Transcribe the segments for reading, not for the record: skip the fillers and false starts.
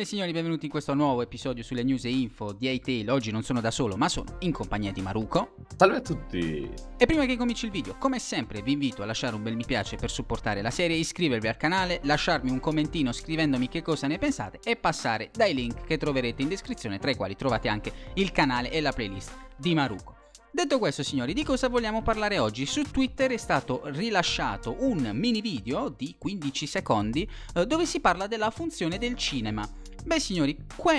Signori, benvenuti in questo nuovo episodio sulle news e info di Hytale. Oggi non sono da solo, ma sono in compagnia di Maruko. Salve a tutti! E prima che cominci il video, come sempre vi invito a lasciare un bel mi piace per supportare la serie, iscrivervi al canale, lasciarmi un commentino scrivendomi che cosa ne pensate e passare dai link che troverete in descrizione, tra i quali trovate anche il canale e la playlist di Maruko. Detto questo, signori, di cosa vogliamo parlare oggi? Su Twitter è stato rilasciato un mini video di 15 secondi dove si parla della funzione del cinema. Beh, signori,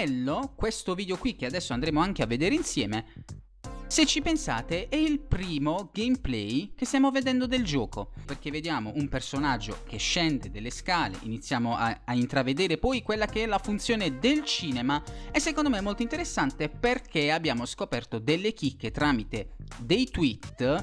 questo video qui che adesso andremo anche a vedere insieme, se ci pensate, è il primo gameplay che stiamo vedendo del gioco, perché vediamo un personaggio che scende delle scale, iniziamo a intravedere poi quella che è la funzione del cinema e secondo me è molto interessante perché abbiamo scoperto delle chicche tramite dei tweet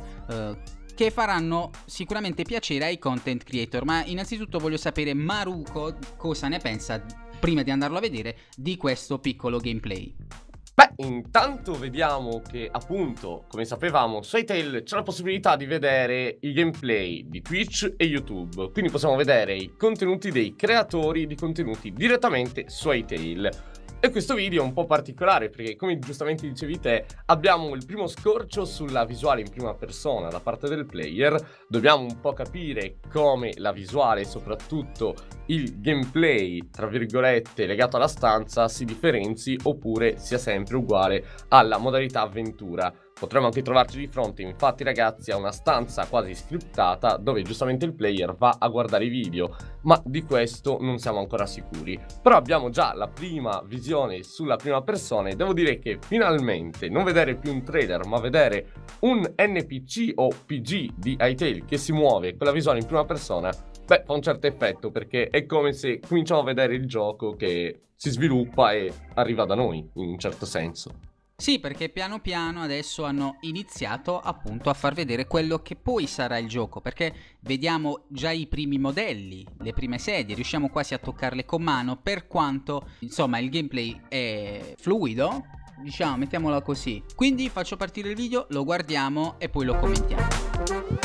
che faranno sicuramente piacere ai content creator. Ma innanzitutto voglio sapere, Maruko, cosa ne pensa, prima di andarlo a vedere, di questo piccolo gameplay. Beh, intanto vediamo che appunto, come sapevamo, su Hytale c'è la possibilità di vedere i gameplay di Twitch e YouTube. Quindi possiamo vedere i contenuti dei creatori di contenuti direttamente su Hytale. E questo video è un po' particolare perché, come giustamente dicevi te, abbiamo il primo scorcio sulla visuale in prima persona da parte del player. Dobbiamo un po' capire come la visuale e soprattutto il gameplay, tra virgolette, legato alla stanza si differenzi oppure sia sempre uguale alla modalità avventura. Potremmo anche trovarci di fronte, infatti ragazzi, a una stanza quasi scriptata dove giustamente il player va a guardare i video, ma di questo non siamo ancora sicuri. Però abbiamo già la prima visione sulla prima persona e devo dire che finalmente non vedere più un trailer ma vedere un NPC o PG di Hytale che si muove con la visuale in prima persona, beh, fa un certo effetto perché è come se cominciamo a vedere il gioco che si sviluppa e arriva da noi in un certo senso. Sì, perché piano piano adesso hanno iniziato appunto a far vedere quello che poi sarà il gioco, perché vediamo già i primi modelli, le prime sedie, riusciamo quasi a toccarle con mano, per quanto insomma il gameplay è fluido, diciamo, mettiamola così. Quindi faccio partire il video, lo guardiamo e poi lo commentiamo.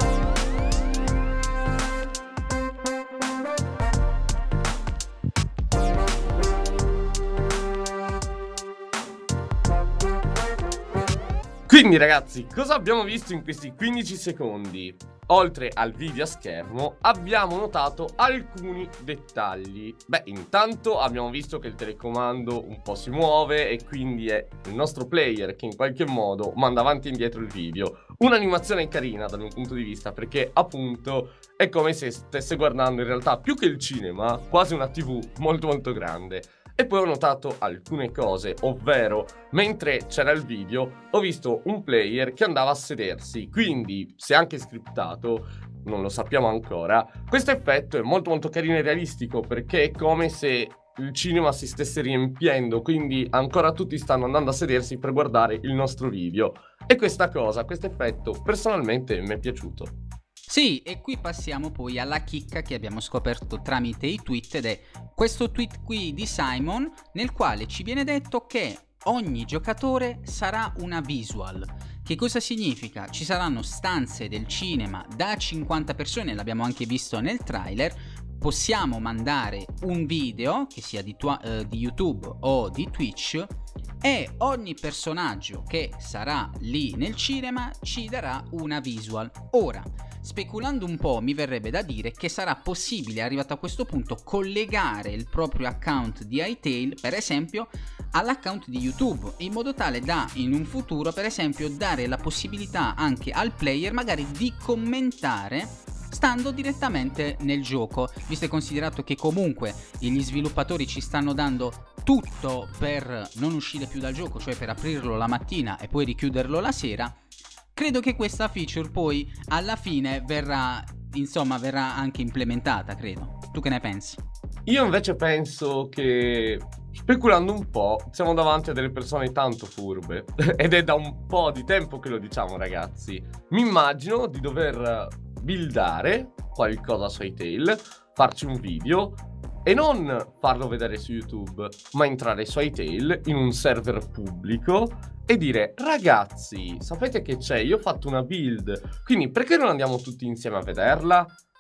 Quindi ragazzi, cosa abbiamo visto in questi 15 secondi? Oltre al video a schermo, abbiamo notato alcuni dettagli. Beh, intanto abbiamo visto che il telecomando un po' si muove e quindi è il nostro player che in qualche modo manda avanti e indietro il video. Un'animazione carina dal mio punto di vista perché appunto è come se stesse guardando in realtà più che il cinema, quasi una TV molto molto grande. E poi ho notato alcune cose, ovvero mentre c'era il video ho visto un player che andava a sedersi, quindi se anche scriptato, non lo sappiamo ancora, questo effetto è molto molto carino e realistico perché è come se il cinema si stesse riempiendo, quindi ancora tutti stanno andando a sedersi per guardare il nostro video. E questa cosa, questo effetto, personalmente mi è piaciuto. Sì, e qui passiamo poi alla chicca che abbiamo scoperto tramite i tweet ed è questo tweet qui di Simon nel quale ci viene detto che ogni giocatore sarà una visual. Che cosa significa? Ci saranno stanze del cinema da 50 persone, l'abbiamo anche visto nel trailer. Possiamo mandare un video, che sia di YouTube o di Twitch, e ogni personaggio che sarà lì nel cinema ci darà una visual. Ora, speculando un po', mi verrebbe da dire che sarà possibile, arrivato a questo punto, collegare il proprio account di Hytale, per esempio, all'account di YouTube, in modo tale da, in un futuro, per esempio, dare la possibilità anche al player magari di commentare stando direttamente nel gioco, visto e considerato che comunque gli sviluppatori ci stanno dando tutto per non uscire più dal gioco, cioè per aprirlo la mattina e poi richiuderlo la sera. Credo che questa feature poi alla fine verrà anche implementata, credo. Tu che ne pensi? Io invece penso che, speculando un po', siamo davanti a delle persone tanto furbe ed è da un po' di tempo che lo diciamo, ragazzi. Mi immagino di dover buildare qualcosa su Hytale, farci un video e non farlo vedere su YouTube, ma entrare su Hytale in un server pubblico e dire: ragazzi, sapete che c'è? Io ho fatto una build, quindi perché non andiamo tutti insieme a vederla?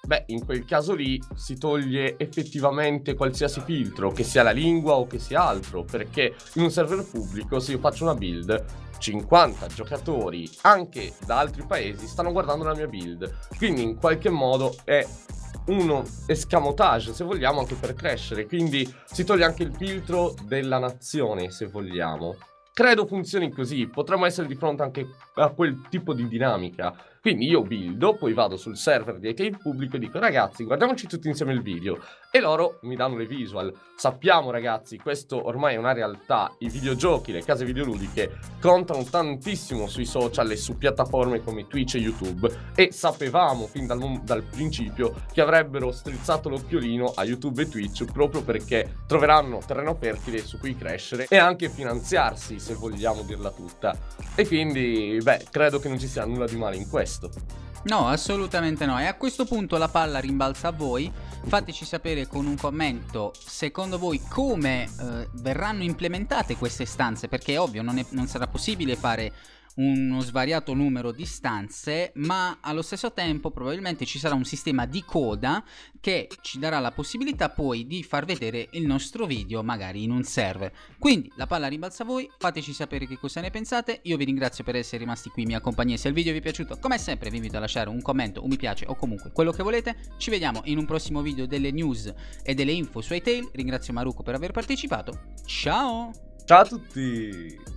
beh, in quel caso lì si toglie effettivamente qualsiasi filtro, che sia la lingua o che sia altro, perché in un server pubblico, se io faccio una build, 50 giocatori anche da altri paesi stanno guardando la mia build, quindi in qualche modo è uno escamotage, se vogliamo, anche per crescere, quindi si toglie anche il filtro della nazione, se vogliamo. Credo funzioni così, potremmo essere di fronte anche a quel tipo di dinamica. Quindi io buildo, poi vado sul server di Hytale pubblico e dico ragazzi guardiamoci tutti insieme il video, e loro mi danno le visual. Sappiamo ragazzi, questo ormai è una realtà, i videogiochi, le case videoludiche contano tantissimo sui social e su piattaforme come Twitch e YouTube, e sapevamo fin dal principio che avrebbero strizzato l'occhiolino a YouTube e Twitch proprio perché troveranno terreno fertile su cui crescere e anche finanziarsi, se vogliamo dirla tutta. E quindi, beh, credo che non ci sia nulla di male in questo. No, assolutamente no. E a questo punto la palla rimbalza a voi. Fateci sapere con un commento secondo voi come verranno implementate queste stanze, perché è ovvio non sarà possibile fare uno svariato numero di stanze, ma allo stesso tempo probabilmente ci sarà un sistema di coda che ci darà la possibilità poi di far vedere il nostro video magari in un server. Quindi la palla rimbalza a voi, fateci sapere che cosa ne pensate. Io vi ringrazio per essere rimasti qui in mia compagnia. Se il video vi è piaciuto, come sempre vi invito a lasciare un commento, un mi piace o comunque quello che volete. Ci vediamo in un prossimo video delle news e delle info su Hytale. Ringrazio Maruko per aver partecipato. Ciao! Ciao a tutti!